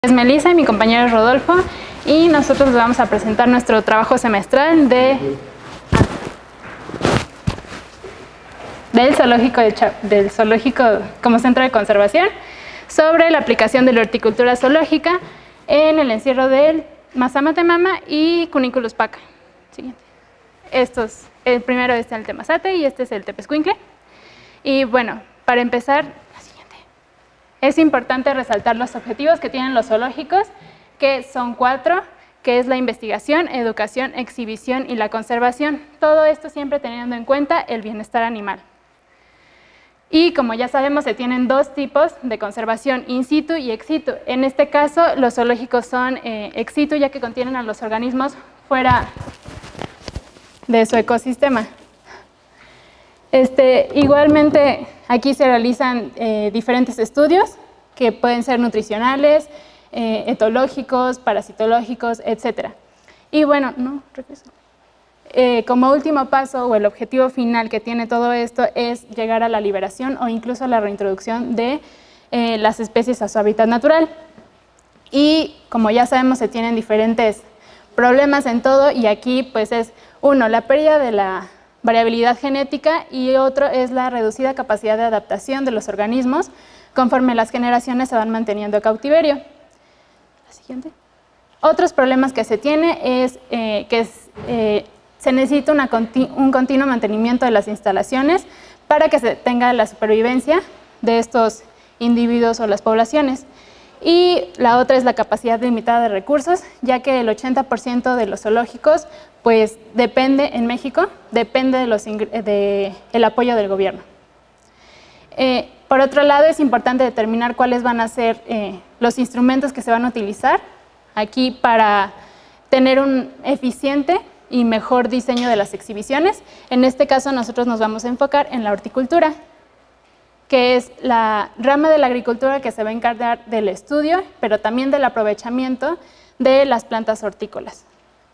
Es Melissa y mi compañero es Rodolfo y nosotros les vamos a presentar nuestro trabajo semestral del zoológico como centro de conservación sobre la aplicación de la horticultura zoológica en el encierro del Mazama Temama y Cuniculus Paca. Siguiente. El primero es el Temazate y este es el Tepezcuincle. Y bueno, para empezar, es importante resaltar los objetivos que tienen los zoológicos, que son 4, que es la investigación, educación, exhibición y la conservación. Todo esto siempre teniendo en cuenta el bienestar animal. Y como ya sabemos, se tienen 2 tipos de conservación, in situ y ex situ. En este caso, los zoológicos son ex situ, ya que contienen a los organismos fuera de su ecosistema. Igualmente, aquí se realizan diferentes estudios que pueden ser nutricionales, etológicos, parasitológicos, etc. Y bueno, como último paso o el objetivo final que tiene todo esto es llegar a la liberación o incluso a la reintroducción de las especies a su hábitat natural. Y como ya sabemos, se tienen diferentes problemas en todo y aquí pues es uno, la pérdida de la variabilidad genética y otro es la reducida capacidad de adaptación de los organismos conforme las generaciones se van manteniendo en cautiverio. La siguiente. Otros problemas que se tiene es que se necesita un continuo mantenimiento de las instalaciones para que se tenga la supervivencia de estos individuos o las poblaciones. Y la otra es la capacidad limitada de recursos, ya que el 80% de los zoológicos pues depende, en México, depende del apoyo del gobierno. Por otro lado, es importante determinar cuáles van a ser los instrumentos que se van a utilizar aquí para tener un eficiente y mejor diseño de las exhibiciones. En este caso, nosotros nos vamos a enfocar en la horticultura, que es la rama de la agricultura que se va a encargar del estudio, pero también del aprovechamiento de las plantas hortícolas.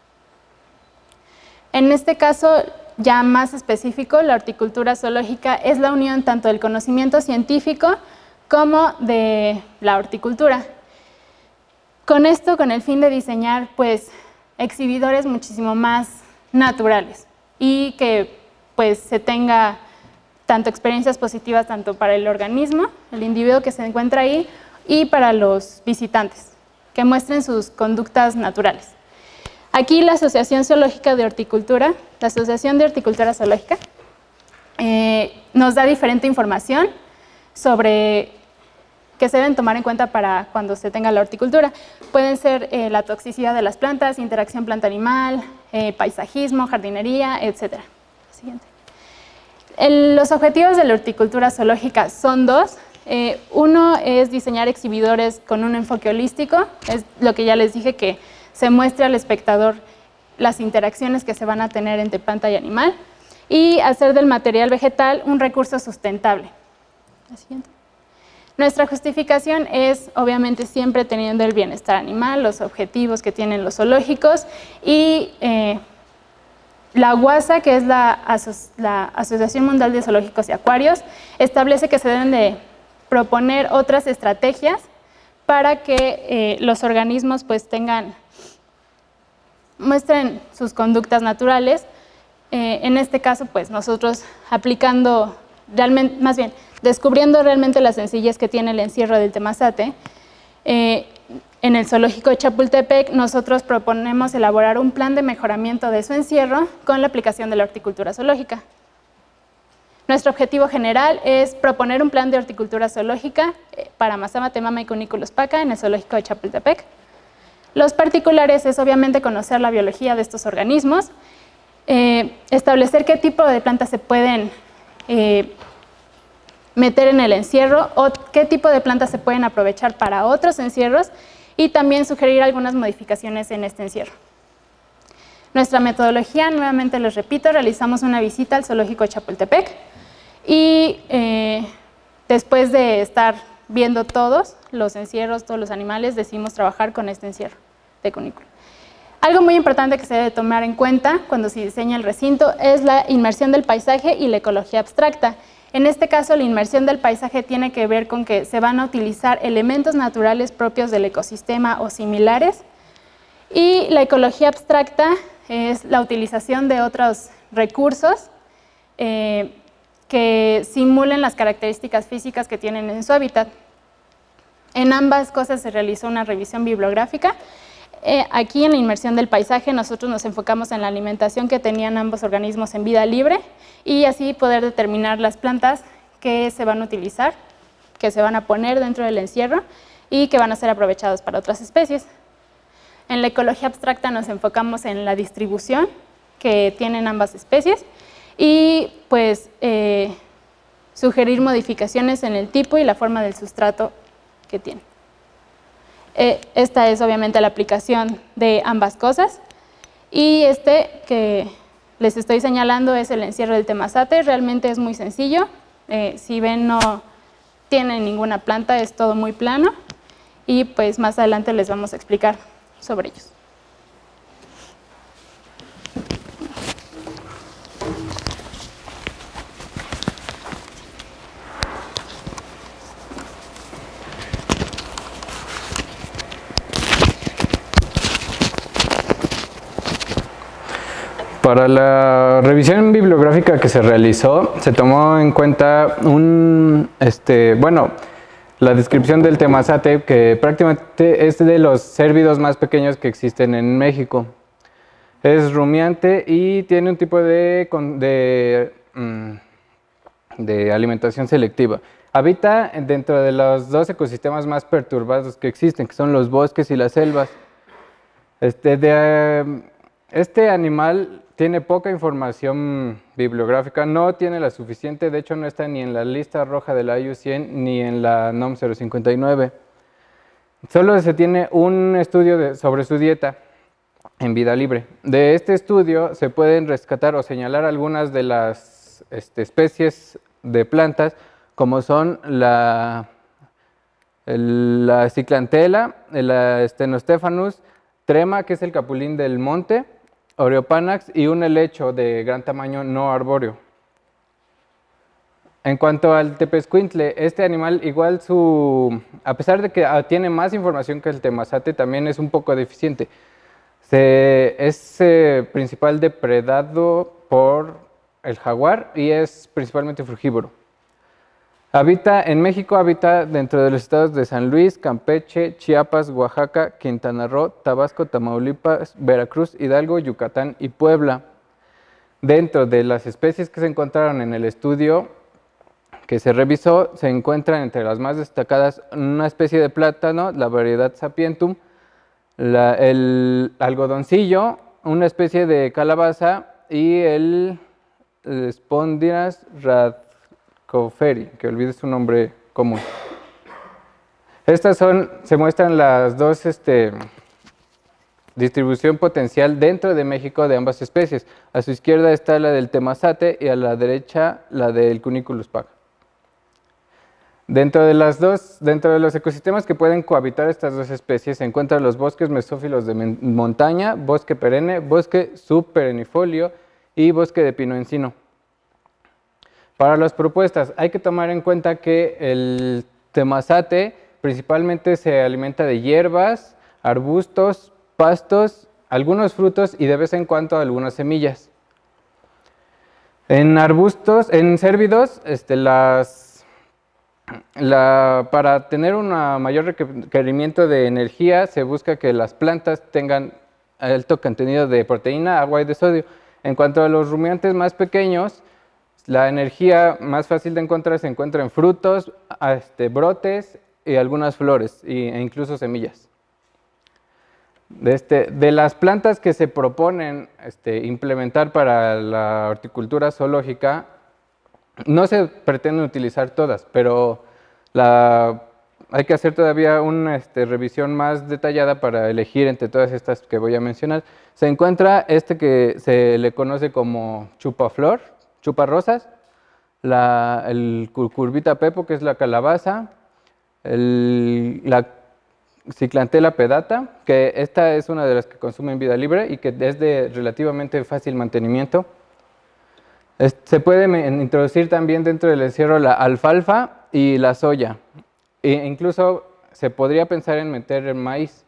En este caso, ya más específico, la horticultura zoológica es la unión tanto del conocimiento científico como de la horticultura. Con esto, con el fin de diseñar pues, exhibidores muchísimo más naturales y que pues, se tenga tanto experiencias positivas tanto para el organismo, el individuo que se encuentra ahí, y para los visitantes, que muestren sus conductas naturales. Aquí la Asociación Zoológica de Horticultura, la Asociación de Horticultura Zoológica, nos da diferente información sobre que se deben tomar en cuenta para cuando se tenga la horticultura. Pueden ser la toxicidad de las plantas, interacción planta-animal, paisajismo, jardinería, etc. Siguiente. Los objetivos de la horticultura zoológica son 2. Uno es diseñar exhibidores con un enfoque holístico, es lo que ya les dije, que se muestre al espectador las interacciones que se van a tener entre planta y animal, y hacer del material vegetal un recurso sustentable. La siguiente. Nuestra justificación es, obviamente, siempre teniendo el bienestar animal, los objetivos que tienen los zoológicos, y la UASA, que es la Asociación Mundial de Zoológicos y Acuarios, establece que se deben de proponer otras estrategias para que los organismos pues muestren sus conductas naturales. En este caso, pues nosotros aplicando realmente, más bien, descubriendo realmente la sencillez que tiene el encierro del Temazate, en el zoológico de Chapultepec, nosotros proponemos elaborar un plan de mejoramiento de su encierro con la aplicación de la horticultura zoológica. Nuestro objetivo general es proponer un plan de horticultura zoológica para Mazama Temama y Cuniculus Paca en el zoológico de Chapultepec. Los particulares es obviamente conocer la biología de estos organismos, establecer qué tipo de plantas se pueden meter en el encierro o qué tipo de plantas se pueden aprovechar para otros encierros, y también sugerir algunas modificaciones en este encierro. Nuestra metodología, nuevamente les repito, realizamos una visita al zoológico de Chapultepec y después de estar viendo todos los encierros, todos los animales, decidimos trabajar con este encierro de cunículo. Algo muy importante que se debe tomar en cuenta cuando se diseña el recinto es la inmersión del paisaje y la ecología abstracta. En este caso, la inmersión del paisaje tiene que ver con que se van a utilizar elementos naturales propios del ecosistema o similares, y la ecología abstracta es la utilización de otros recursos que simulen las características físicas que tienen en su hábitat. En ambas cosas se realizó una revisión bibliográfica. Aquí en la inmersión del paisaje nosotros nos enfocamos en la alimentación que tenían ambos organismos en vida libre y así poder determinar las plantas que se van a utilizar, que se van a poner dentro del encierro y que van a ser aprovechados para otras especies. En la ecología abstracta nos enfocamos en la distribución que tienen ambas especies y pues sugerir modificaciones en el tipo y la forma del sustrato que tienen. Esta es obviamente la aplicación de ambas cosas y este que les estoy señalando es el encierro del temazate. Realmente es muy sencillo, si ven no tiene ninguna planta, es todo muy plano y pues más adelante les vamos a explicar sobre ellos. Para la revisión bibliográfica que se realizó, se tomó en cuenta la descripción del temazate, que prácticamente es de los cérvidos más pequeños que existen en México. Es rumiante y tiene un tipo de alimentación selectiva. Habita dentro de los dos ecosistemas más perturbados que existen, que son los bosques y las selvas. Este animal tiene poca información bibliográfica, no tiene la suficiente, de hecho no está ni en la lista roja de la IUCN ni en la NOM 059. Solo se tiene un estudio sobre su dieta en vida libre. De este estudio se pueden rescatar o señalar algunas de las especies de plantas, como son la ciclantela, la Stenostephanus, trema, que es el capulín del monte, Oreopanax y un helecho de gran tamaño no arbóreo. En cuanto al tepezcuintle, este animal igual a pesar de que tiene más información que el temazate, también es un poco deficiente. Es principal depredado por el jaguar y es principalmente frugívoro. En México habita dentro de los estados de San Luis, Campeche, Chiapas, Oaxaca, Quintana Roo, Tabasco, Tamaulipas, Veracruz, Hidalgo, Yucatán y Puebla. Dentro de las especies que se encontraron en el estudio que se revisó, se encuentran entre las más destacadas una especie de plátano, la variedad Sapientum, el algodoncillo, una especie de calabaza y el Spondyras radcoferi, que olvide su nombre común. Estas se muestran las dos distribución potencial dentro de México de ambas especies. A su izquierda está la del temazate y a la derecha la del Cuniculus paga. Dentro de los ecosistemas que pueden cohabitar estas dos especies se encuentran los bosques mesófilos de montaña, bosque perenne, bosque subperennifolio y bosque de pino-encino. Para las propuestas hay que tomar en cuenta que el temazate principalmente se alimenta de hierbas, arbustos, pastos, algunos frutos y de vez en cuando algunas semillas. En cérvidos, para tener un mayor requerimiento de energía se busca que las plantas tengan alto contenido de proteína, agua y de sodio. En cuanto a los rumiantes más pequeños, la energía más fácil de encontrar se encuentra en frutos, brotes y algunas flores e incluso semillas. De las plantas que se proponen implementar para la horticultura zoológica, no se pretenden utilizar todas, pero hay que hacer todavía una revisión más detallada para elegir entre todas estas que voy a mencionar. Se encuentra que se le conoce como chupaflor, chuparrosas, el curvita pepo, que es la calabaza, la ciclantela pedata, que esta es una de las que consume en vida libre y que es de relativamente fácil mantenimiento. Se puede introducir también dentro del encierro la alfalfa y la soya. E incluso se podría pensar en meter el maíz.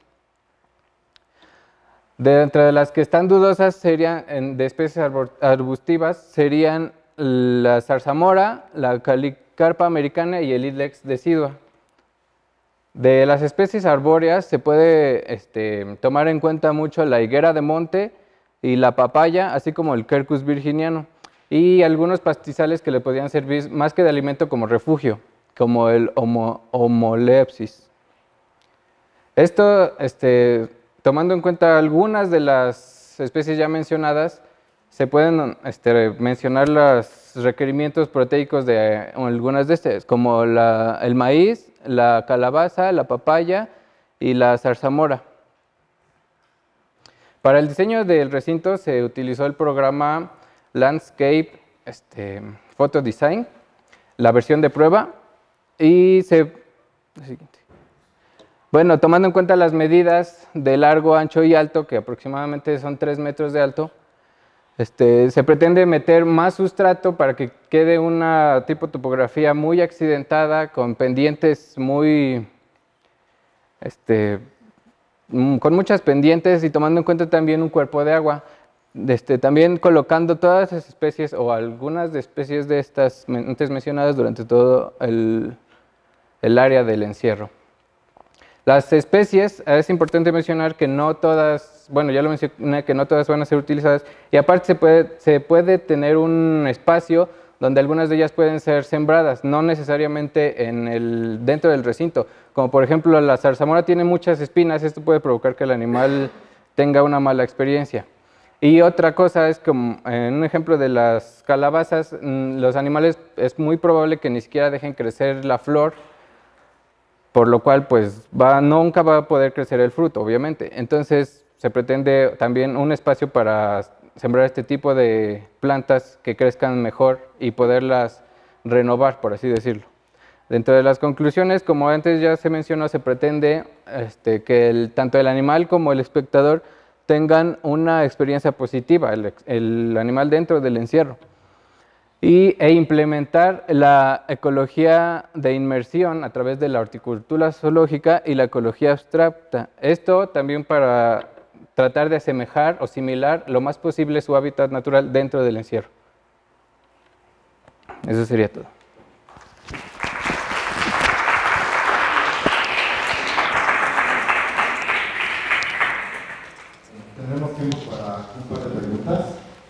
Dentro de las que están dudosas serían, de especies arbustivas, serían la zarzamora, la calicarpa americana y el Ilex decidua. De las especies arbóreas se puede tomar en cuenta mucho la higuera de monte y la papaya, así como el Quercus virginiano, y algunos pastizales que le podrían servir más que de alimento como refugio, como el Homolepsis. Esto, tomando en cuenta algunas de las especies ya mencionadas, se pueden mencionar los requerimientos proteicos de algunas de estas, como el maíz, la calabaza, la papaya y la zarzamora. Para el diseño del recinto se utilizó el programa Landscape Photo Design, la versión de prueba, y bueno, tomando en cuenta las medidas de largo, ancho y alto, que aproximadamente son 3 metros de alto, se pretende meter más sustrato para que quede una tipo de topografía muy accidentada, con pendientes con muchas pendientes y tomando en cuenta también un cuerpo de agua. También colocando todas las especies o algunas de especies de estas antes mencionadas durante todo el área del encierro. Las especies, es importante mencionar que no todas, bueno, ya lo mencioné, que no todas van a ser utilizadas, y aparte se puede tener un espacio donde algunas de ellas pueden ser sembradas, no necesariamente dentro del recinto. Como por ejemplo la zarzamora tiene muchas espinas, esto puede provocar que el animal tenga una mala experiencia. Y otra cosa es como en un ejemplo de las calabazas, los animales es muy probable que ni siquiera dejen crecer la flor, por lo cual pues nunca va a poder crecer el fruto, obviamente. Entonces se pretende también un espacio para sembrar este tipo de plantas que crezcan mejor y poderlas renovar, por así decirlo. Dentro de las conclusiones, como antes ya se mencionó, se pretende que tanto el animal como el espectador tengan una experiencia positiva, el animal dentro del encierro. E implementar la ecología de inmersión a través de la horticultura zoológica y la ecología abstracta. Esto también para tratar de asemejar o similar lo más posible su hábitat natural dentro del encierro. Eso sería todo. Tenemos tiempo para un par de preguntas.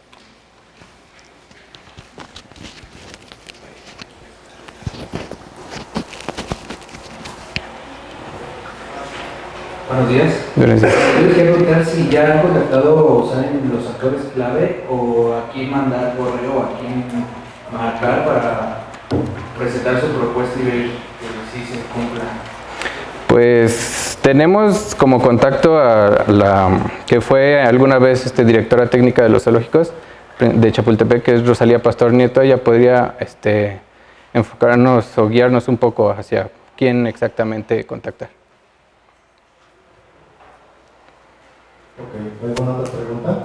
Buenos días. Buenos días. Yo les quería preguntar si ya han contactado o saben los actores clave o a quién mandar correo o a quién marcar para presentar su propuesta y ver si se cumpla. Pues tenemos como contacto a la que fue alguna vez directora técnica de los zoológicos de Chapultepec, que es Rosalía Pastor Nieto. Ella podría enfocarnos o guiarnos un poco hacia quién exactamente contactar. Ok, ¿alguna otra pregunta?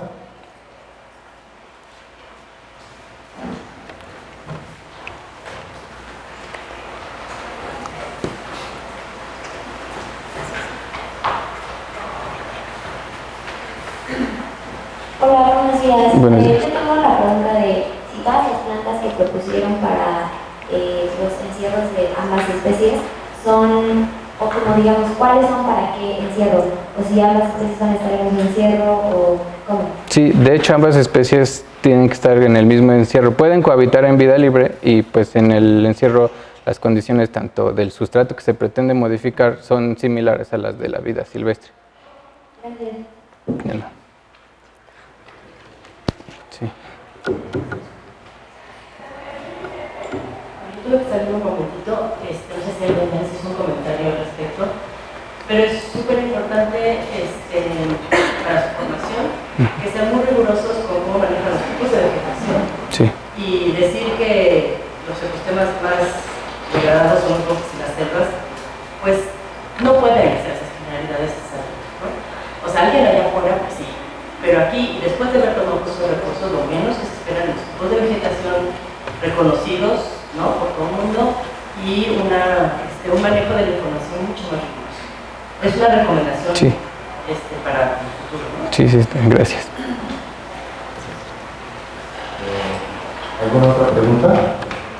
Hola, buenos días. Buenos días. Yo tengo la pregunta de si todas las plantas que propusieron para los encierros de ambas especies son, o como digamos, ¿cuáles son para qué encierro? O si ambas especies van a estar en un encierro o cómo. Sí, de hecho ambas especies tienen que estar en el mismo encierro. Pueden cohabitar en vida libre y pues en el encierro las condiciones tanto del sustrato que se pretende modificar son similares a las de la vida silvestre. Gracias. De nada. Sí. Yo tuve que salir un momentito, no sé si alguien me hace un comentario al respecto, pero es súper importante para su formación que sean muy rigurosos con cómo manejan los tipos de vegetación. Sí. Y decir que los ecosistemas más degradados son los bosques y las selvas, pues no pueden hacer esas generalidades, ¿no? O sea, alguien allá afuera, pues sí. Pero aquí, después de haber tomado esos recursos, lo menos que se espera en los tipos de vegetación reconocidos, ¿no?, por todo el mundo, y un manejo de la información mucho más riguroso. Es una recomendación Sí. Para el futuro, ¿no? Sí, sí, gracias. ¿Alguna otra pregunta?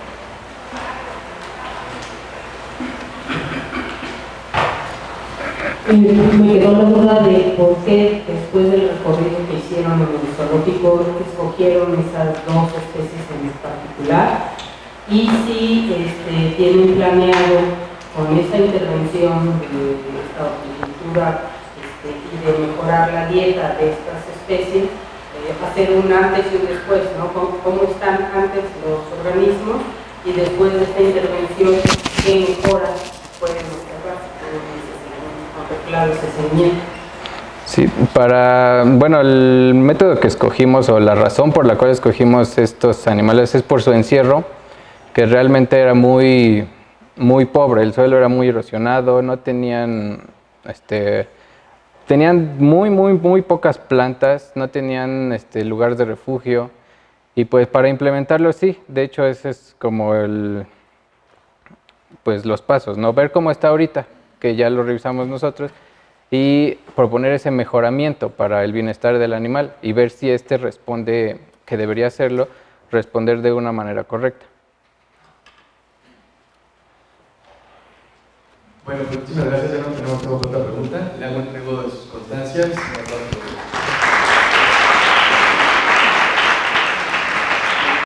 Me quedó la duda de por qué después del recorrido que hicieron en el zoológico escogieron esas dos especies en particular, y si tienen planeado con esta intervención de esta horticultura y de mejorar la dieta de estas especies, hacer un antes y un después, ¿no? ¿Cómo están antes los organismos y después de esta intervención, qué mejoras pueden observar? Claro, ese seguimiento. Sí, bueno, el método que escogimos o la razón por la cual escogimos estos animales es por su encierro, que realmente era muy, muy pobre, el suelo era muy erosionado, no tenían, tenían muy pocas plantas, no tenían lugar de refugio, y pues para implementarlo sí, de hecho ese es como pues los pasos, ¿no? Ver cómo está ahorita, que ya lo revisamos nosotros, y proponer ese mejoramiento para el bienestar del animal y ver si responde, que debería hacerlo, responder de una manera correcta. Bueno, pues muchísimas gracias. Ya no tenemos otra pregunta. Le hago entrego de sus constancias.